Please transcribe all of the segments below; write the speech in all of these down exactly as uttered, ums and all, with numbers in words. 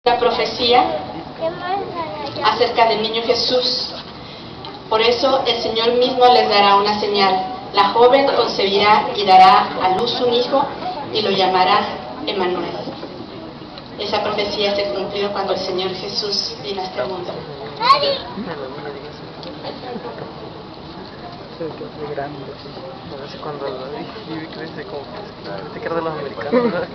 La profecía acerca del niño Jesús. Por eso el Señor mismo les dará una señal. La joven concebirá y dará a luz un hijo y lo llamará Emmanuel. Esa profecía se cumplió cuando el Señor Jesús vino a este mundo. Cuando lo vi, crece como que era de los americanos.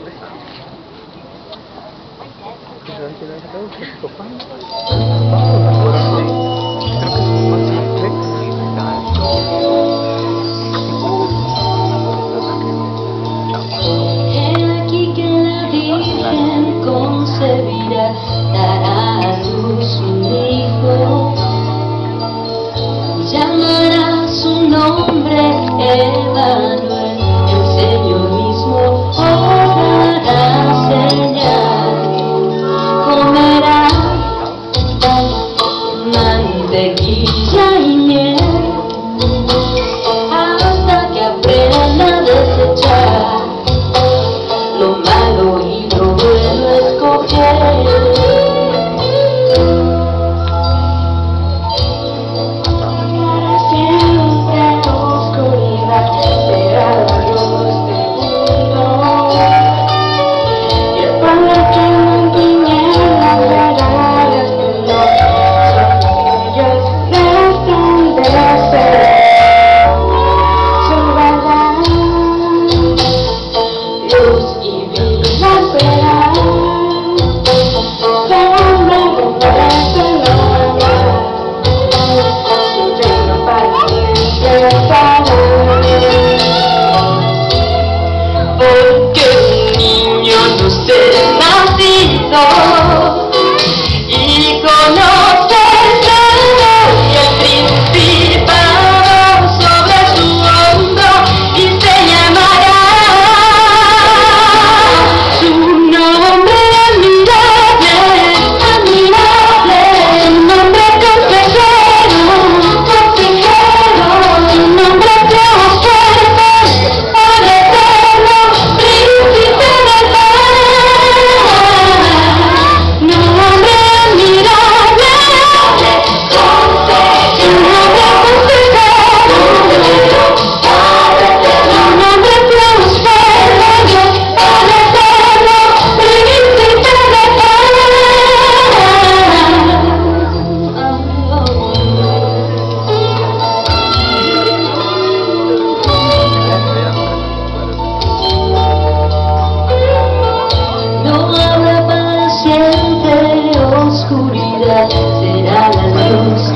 He aquí que la Virgen concebirá, dará a luz un hijo, llamará su nombre Emmanuel, el Señor mismo os dará señal. Comerá mantequilla y miel hasta que aprenda a desechar lo malo y lo bueno escoger. Siempre oscuridad será la luz del mundo, y el pueblo que en tinieblas verá el esplendor. Sobre ellos resplandecerá su verdad, luz y vida será. Serán luego nuestro nombre, su reino para siempre estará. Porque un niño nos es nacido, y conoce el trono y el principado sobre su hombro, y se llamará su nombre admirable, admirable, su nombre consejero, consejero, su nombre Dios fuerte, Padre eterno, príncipe de paz. Nombre admirable, su nombre consejero, su nombre Dios fuerte, Padre eterno, príncipe de paz. No habrá para siempre oscuridad, será la luz